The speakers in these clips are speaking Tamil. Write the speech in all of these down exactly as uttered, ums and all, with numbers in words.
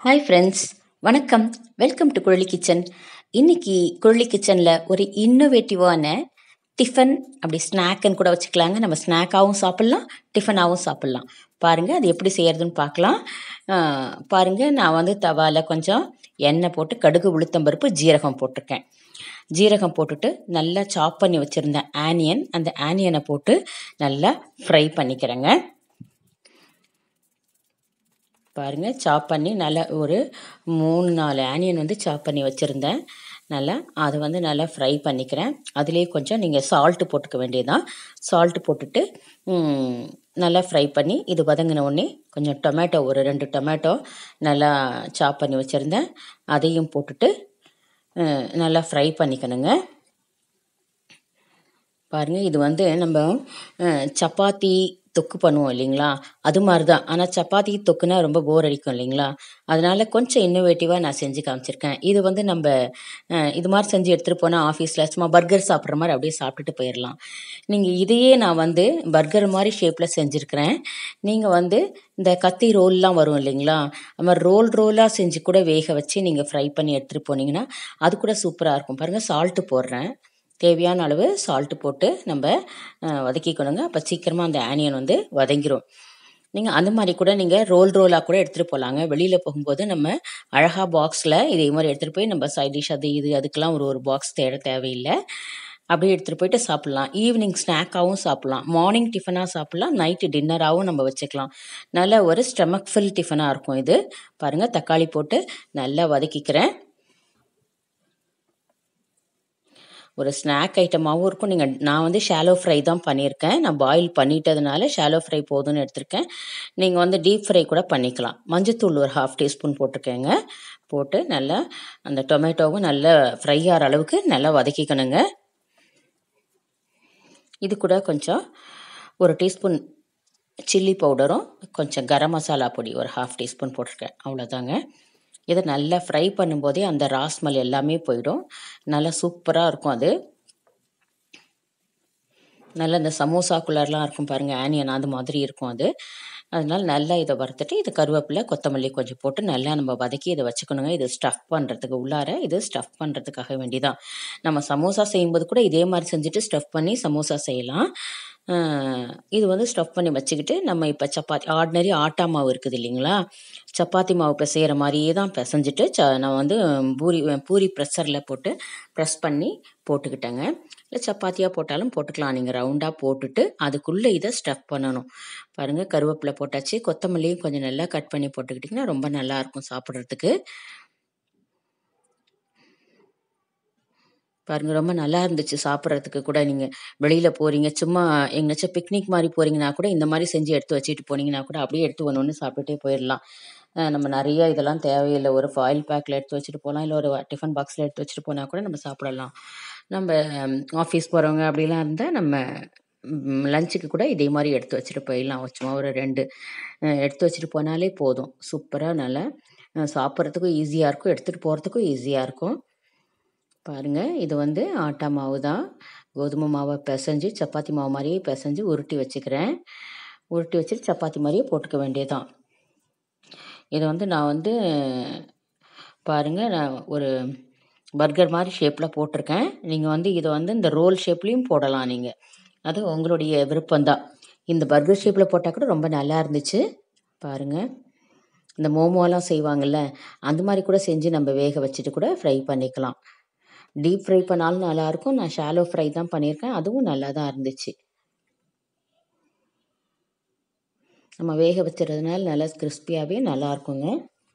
ஹாய் ஃப்ரெண்ட்ஸ், வணக்கம். Welcome to Kuzhali kitchen. இன்னைக்கு குழலி கிச்சனில் ஒரு இன்னோவேட்டிவான டிஃபன், அப்படி ஸ்நாக்குன்னு கூட வச்சுக்கலாங்க. நம்ம ஸ்நாக்காகவும் சாப்பிட்லாம், டிஃபனாகவும் சாப்பிட்லாம். பாருங்கள் அது எப்படி செய்யறதுன்னு பார்க்கலாம். பாருங்கள், நான் வந்து தவாவில் கொஞ்சம் எண்ணெய் போட்டு கடுகு, உளுத்தம்பருப்பு, ஜீரகம் போட்டிருக்கேன். ஜீரகம் போட்டுட்டு நல்லா சாப் பண்ணி வச்சுருந்தேன் ஆனியன், அந்த ஆனியனை போட்டு நல்லா ஃப்ரை பண்ணிக்கிறேங்க. பாருங்கள், சாப் பண்ணி நல்லா ஒரு மூணு நாலு ஆனியன் வந்து சாப் பண்ணி வச்சுருந்தேன். நல்லா அதை வந்து நல்லா ஃப்ரை பண்ணிக்கிறேன். அதுலேயே கொஞ்சம் நீங்கள் சால்ட்டு போட்டுக்க வேண்டியதுதான். சால்ட்டு போட்டுட்டு நல்லா ஃப்ரை பண்ணி இது வதங்கின உடனே கொஞ்சம் டொமேட்டோ, ஒரு ரெண்டு டொமேட்டோ நல்லா சாப் பண்ணி வச்சுருந்தேன், அதையும் போட்டுட்டு நல்லா ஃப்ரை பண்ணிக்கணுங்க. பாருங்கள், இது வந்து நம்ம சப்பாத்தி தொக்கு பண்ணுவோம் இல்லைங்களா, அது மாதிரி தான். ஆனால் சப்பாத்தி தொக்குனா ரொம்ப போர் அடிக்கும் இல்லைங்களா, அதனால் கொஞ்சம் இன்னோவேட்டிவாக நான் செஞ்சு காமிச்சிருக்கேன். இது வந்து நம்ம இது மாதிரி செஞ்சு எடுத்துகிட்டு போனால் ஆஃபீஸில் சும்மா பர்கர் சாப்பிட்ற மாதிரி அப்படியே சாப்பிட்டுட்டு போயிடலாம். நீங்கள் இதையே நான் வந்து பர்கர் மாதிரி ஷேப்பில் செஞ்சுருக்கிறேன். நீங்கள் வந்து இந்த கத்தி ரோல்லாம் வரும் இல்லைங்களா, அது மாதிரி ரோல் ரோலாக செஞ்சு கூட வேக வச்சு நீங்கள் ஃப்ரை பண்ணி எடுத்துகிட்டு போனீங்கன்னா அது கூட சூப்பராக இருக்கும். பாருங்கள், சால்ட்டு போடுறேன், தேவையான அளவு சால்ட்டு போட்டு நம்ம வதக்கிக்கணுங்க. அப்போ சீக்கிரமாக அந்த ஆனியன் வந்து வதங்கிரும். நீங்கள் அந்த மாதிரி கூட நீங்கள் ரோல் ரோலாக கூட எடுத்துகிட்டு போகலாங்க. வெளியில் போகும்போது நம்ம அழகாக பாக்ஸில் இதே மாதிரி எடுத்துகிட்டு போய் நம்ம சைட் டிஷ் அது இது அதுக்கெலாம் ஒரு ஒரு பாக்ஸ் தேட தேவையில்லை. அப்படியே எடுத்துகிட்டு போயிட்டு சாப்பிட்லாம். ஈவினிங் ஸ்நாக்காகவும் சாப்பிட்லாம், மார்னிங் டிஃபனாக சாப்பிட்லாம், நைட்டு டின்னராகவும் நம்ம வச்சுக்கலாம். நல்ல ஒரு ஸ்டமக் ஃபில் டிஃபனாக இருக்கும் இது. பாருங்கள், தக்காளி போட்டு நல்லா வதக்கிக்கிறேன். ஒரு ஸ்நாக் ஐட்டமாகவும் இருக்கும். நீங்கள் நான் வந்து ஷாலோ ஃப்ரை தான் பண்ணியிருக்கேன். நான் பாயில் பண்ணிட்டதுனால ஷாலோ ஃப்ரை போதும்னு எடுத்திருக்கேன். நீங்கள் வந்து டீப் ஃப்ரை கூட பண்ணிக்கலாம். மஞ்சத்தூள் ஒரு ஹாஃப் டீஸ்பூன் போட்டிருக்கேங்க. போட்டு நல்லா அந்த டொமேட்டோவும் நல்லா ஃப்ரை ஆகிற அளவுக்கு நல்லா வதக்கிக்கணுங்க. இது கூட கொஞ்சம் ஒரு டீஸ்பூன் சில்லி பவுடரும் கொஞ்சம் கரம் மசாலா பொடி ஒரு ஹாஃப் டீஸ்பூன் போட்டிருக்கேன். அவ்வளோதாங்க. இதை நல்லா ஃப்ரை பண்ணும்போதே அந்த ரா ஸ்மெல் எல்லாமே போயிடும். நல்லா சூப்பராக இருக்கும். அது நல்லா இந்த சமோசாக்குள்ளர்லாம் இருக்கும் பாருங்கள், ஆனியன் அது மாதிரி இருக்கும் அது. அதனால் நல்லா இதை வறுத்துட்டு இது கருவேப்பிலை, கொத்தமல்லி கொஞ்சம் போட்டு நல்லா நம்ம வதக்கி இதை வச்சுக்கணுங்க. இது ஸ்டஃப் பண்ணுறதுக்கு உள்ளார, இது ஸ்டஃப் பண்ணுறதுக்காக வேண்டிதான். நம்ம சமோசா செய்யும்போது கூட இதே மாதிரி செஞ்சுட்டு ஸ்டஃப் பண்ணி சமோசா செய்யலாம். இது வந்து ஸ்டஃப் பண்ணி வச்சுக்கிட்டு நம்ம இப்போ சப்பாத்தி ஆர்டினரி ஆட்டா மாவு இருக்குது இல்லைங்களா, சப்பாத்தி மாவு பிசைகிற மாதிரியே தான் பிசைஞ்சிட்டு ச நான் வந்து பூரி பூரி ப்ரெஷரில் போட்டு ப்ரெஸ் பண்ணி போட்டுக்கிட்டேங்க. இல்லை சப்பாத்தியாக போட்டாலும் போட்டுக்கலாம். நீங்கள் ரவுண்டாக போட்டுட்டு அதுக்குள்ளே இதை ஸ்டஃப் பண்ணணும். பாருங்கள், கருவேப்பிலை போட்டாச்சு, கொத்தமல்லியும் கொஞ்சம் நல்லா கட் பண்ணி போட்டுக்கிட்டிங்கன்னா ரொம்ப நல்லாயிருக்கும் சாப்பிட்றதுக்கு. பாருங்கள், ரொம்ப நல்லா இருந்துச்சு சாப்பிட்றதுக்கு கூட. நீங்கள் வெளியில் போகிறீங்க, சும்மா எங்கேயாச்சும் பிக்னிக் மாதிரி போகிறீங்கன்னா கூட இந்த மாதிரி செஞ்சு எடுத்து வச்சுட்டு போனீங்கன்னா கூட அப்படியே எடுத்து ஒன்று ஒன்று சாப்பிட்டுட்டே போயிடலாம். நம்ம நிறைய இதெல்லாம் தேவையில்லை. ஒரு ஃபாயில் பேக்கில் எடுத்து வச்சுட்டு போகலாம், இல்லை ஒரு டிஃபன் பாக்ஸில் எடுத்து வச்சுட்டு போனால் கூட நம்ம சாப்பிடலாம். நம்ம ஆஃபீஸ் போகிறவங்க அப்படிலாம் இருந்தால் நம்ம லஞ்சுக்கு கூட இதே மாதிரி எடுத்து வச்சுட்டு போயிடலாம். சும்மா ஒரு ரெண்டு எடுத்து வச்சுட்டு போனாலே போதும். சூப்பராக நல்லா சாப்பிட்றதுக்கும் ஈஸியாக இருக்கும், எடுத்துகிட்டு போகிறதுக்கும் ஈஸியாக இருக்கும். பாருங்கள், இது வந்து ஆட்டா மாவு தான். கோதுமை மாவை பிசைஞ்சு சப்பாத்தி மாவு மாதிரியே பிசைஞ்சு உருட்டி வச்சுக்கிறேன். உருட்டி வச்சுட்டு சப்பாத்தி மாதிரியே போட்டுக்க வேண்டியதுதான். இதை வந்து நான் வந்து பாருங்கள், நான் ஒரு பர்கர் மாதிரி ஷேப்பில் போட்டிருக்கேன். நீங்கள் வந்து இதை வந்து இந்த ரோல் ஷேப்லேயும் போடலாம். நீங்கள் அது உங்களுடைய விருப்பம்தான். இந்த பர்கர் ஷேப்பில் போட்டால் கூட ரொம்ப நல்லா இருந்துச்சு. பாருங்கள், இந்த மோமோலாம் செய்வாங்கள்ல, அந்த மாதிரி கூட செஞ்சு நம்ம வேக வச்சுட்டு கூட ஃப்ரை பண்ணிக்கலாம். டீப் ஃப்ரை பண்ணாலும் நல்லாயிருக்கும். நான் ஷாலோ ஃப்ரை தான் பண்ணியிருக்கேன், அதுவும் நல்லா தான் இருந்துச்சு. நம்ம வேக வச்சுறதுனால நல்லா கிறிஸ்பியாகவே நல்லாயிருக்குங்க.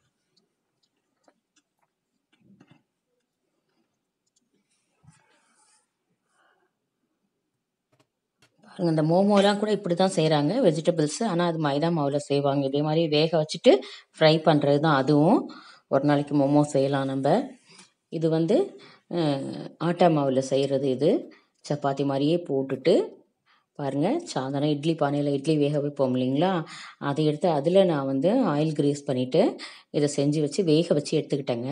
பாருங்கள், இந்த மோமோலாம் கூட இப்படி தான் செய்கிறாங்க, வெஜிடபிள்ஸு. ஆனால் அது மைதா மாவில் செய்வாங்க. இதே மாதிரி வேக வச்சுட்டு ஃப்ரை பண்ணுறது தான் அதுவும். ஒரு நாளைக்கு மோமோ செய்யலாம் நம்ம. இது வந்து ஆட்டா மாவில் செய்கிறது. இது சப்பாத்தி மாதிரியே போட்டுட்டு பாருங்கள், சாதாரண இட்லி பானையில் இட்லி வேக வைப்போம் இல்லைங்களா, அதை எடுத்து அதில் நான் வந்து ஆயில் கிரீஸ் பண்ணிவிட்டு இதை செஞ்சு வச்சு வேக வச்சு எடுத்துக்கிட்டேங்க.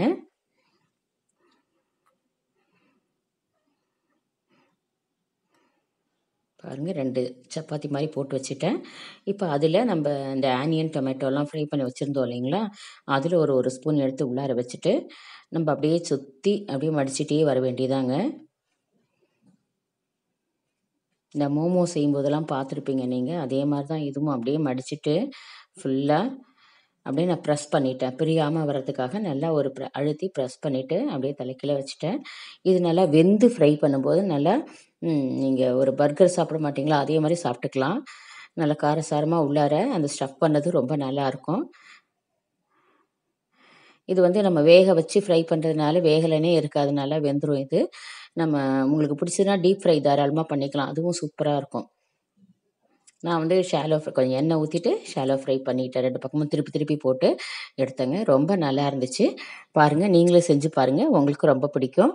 பாருங்கள் ரெண்டு சப்பாத்தி மாதிரி போட்டு வச்சுட்டேன். இப்போ அதில் நம்ம இந்த ஆனியன் டொமேட்டோலாம் ஃப்ரை பண்ணி வச்சுருந்தோம் இல்லைங்களா, அதில் ஒரு ஒரு ஸ்பூன் எடுத்து உள்ளார வச்சுட்டு நம்ம அப்படியே சுற்றி அப்படியே மடிச்சிட்டே வர வேண்டியதாங்க. இந்த மோமோ செய்யும்போதெல்லாம் பார்த்துருப்பீங்க நீங்கள், அதே மாதிரி தான் இதுவும் அப்படியே மடிச்சுட்டு ஃபுல்லாக அப்படியே நான் ப்ரெஸ் பண்ணிட்டேன். பிரியாமல் வர்றதுக்காக நல்லா ஒரு ப்ர அழுத்தி ப்ரெஸ் பண்ணிவிட்டு அப்படியே தலைக்கீழ வச்சுட்டேன். இது நல்லா வெந்து ஃப்ரை பண்ணும்போது நல்லா நீங்கள் ஒரு பர்கர் சாப்பிட மாட்டிங்களா, அதே மாதிரி சாப்பிட்டுக்கலாம். நல்லா காரசாரமாக உள்ளார அந்த ஸ்டஃப் பண்ணது ரொம்ப நல்லாயிருக்கும். இது வந்து நம்ம வேக வச்சு ஃப்ரை பண்ணுறதுனால வேகலைனே இருக்காது, நல்லா வெந்துடும். இது நம்ம உங்களுக்கு பிடிச்சதுன்னா டீப் ஃப்ரை தாராளமாக பண்ணிக்கலாம், அதுவும் சூப்பராக இருக்கும். நான் வந்து ஷாலோ ஃப்ரை கொஞ்சம் எண்ணெய் ஊற்றிட்டு ஷாலோ ஃப்ரை பண்ணிவிட்டேன். ரெண்டு பக்கமும் திருப்பி திருப்பி போட்டு எடுத்தேங்க. ரொம்ப நல்லா இருந்துச்சு. பாருங்கள், நீங்களும் செஞ்சு பாருங்கள், உங்களுக்கு ரொம்ப பிடிக்கும்.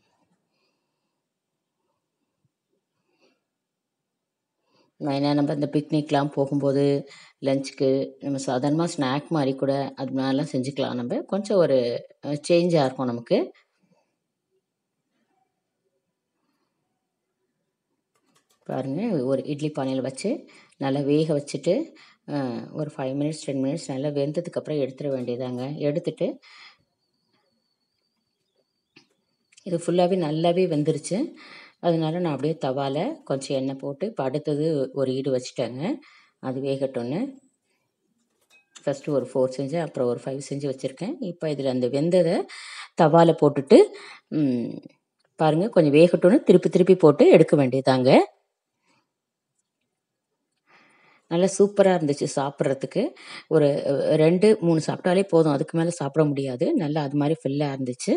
ஏன்னா நம்ம இந்த பிக்னிக்லாம் போகும்போது லஞ்சுக்கு நம்ம சாதாரணமாக ஸ்நாக் மாதிரி கூட அது மாதிரிலாம் செஞ்சுக்கலாம். நம்ம கொஞ்சம் ஒரு சேஞ்சாக இருக்கும் நமக்கு. பாருங்கள், ஒரு இட்லி பானையில் வச்சு நல்லா வேக வச்சுட்டு ஒரு ஃபைவ் மினிட்ஸ் டென் மினிட்ஸ் நல்லா வெந்ததுக்கப்புறம் எடுத்துட வேண்டியதாங்க. எடுத்துட்டு இது ஃபுல்லாகவே நல்லாவே வெந்துருச்சு. அதனால நான் அப்படியே தவாவில் கொஞ்சம் எண்ணெய் போட்டு இப்போ அடுத்தது ஒரு ஈடு வச்சுட்டேங்க. அது வேகட்டும்னு ஃபஸ்ட்டு ஒரு ஃபோர் செஞ்சேன், அப்புறம் ஒரு ஃபைவ் செஞ்சு வச்சுருக்கேன். இப்போ இதில் அந்த வெந்ததை தவாவில் போட்டுட்டு பாருங்கள் கொஞ்சம் வேகட்டும்னு திருப்பி திருப்பி போட்டு எடுக்க வேண்டியதாங்க. நல்லா சூப்பராக இருந்துச்சு சாப்பிட்றதுக்கு. ஒரு ரெண்டு மூணு சாப்பிட்டாலே போதும், அதுக்கு மேலே சாப்பிட முடியாது. நல்லா அது மாதிரி ஃபில்லாக இருந்துச்சு.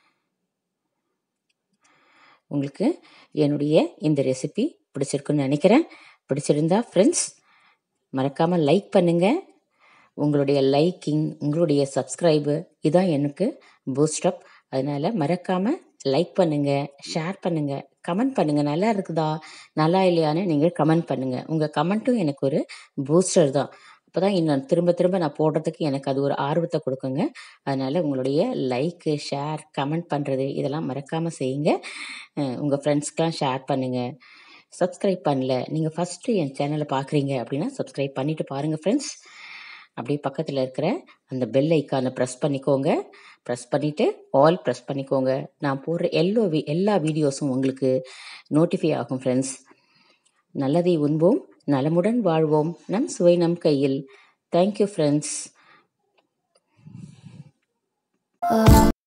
உங்களுக்கு என்னுடைய இந்த ரெசிபி பிடிச்சிருக்குன்னு நினைக்கிறேன். பிடிச்சிருந்தா ஃப்ரெண்ட்ஸ் மறக்காமல் லைக் பண்ணுங்கள். உங்களுடைய லைக்கிங், உங்களுடைய சப்ஸ்கிரைபு இதான் எனக்கு பூஸ்டப். அதனால் மறக்காமல் லைக் பண்ணுங்கள், ஷேர் பண்ணுங்கள், கமெண்ட் பண்ணுங்கள். நல்லா இருக்குதா நல்லா இல்லையான்னு நீங்கள் கமெண்ட் பண்ணுங்கள். உங்கள் கமெண்ட்டும் எனக்கு ஒரு பூஸ்டர் தான். அப்போ தான் இன்னும் திரும்ப திரும்ப நான் போடுறதுக்கு எனக்கு அது ஒரு ஆர்வத்தை கொடுக்குங்க. அதனால் உங்களுடைய லைக்கு, ஷேர், கமெண்ட் பண்ணுறது இதெல்லாம் மறக்காமல் செய்யுங்க. உங்கள் ஃப்ரெண்ட்ஸ்க்கெலாம் ஷேர் பண்ணுங்கள். சப்ஸ்கிரைப் பண்ணல, நீங்கள் ஃபஸ்ட்டு என் சேனலை பார்க்குறீங்க அப்படின்னா சப்ஸ்கிரைப் பண்ணிவிட்டு பாருங்கள் ஃப்ரெண்ட்ஸ். அப்படியே பக்கத்தில் இருக்கிற அந்த பெல் ஐக்கானை ப்ரெஸ் பண்ணிக்கோங்க. ப்ரெஸ் பண்ணிவிட்டு ஆல் ப்ரெஸ் பண்ணிக்கோங்க. நான் போடுற எல்லோ வி எல்லா வீடியோஸும் உங்களுக்கு நோட்டிஃபை ஆகும் ஃப்ரெண்ட்ஸ். நல்லதை உண்போம், நலமுடன் வாழ்வோம், நம் சுவை நம் கையில். Thank you friends.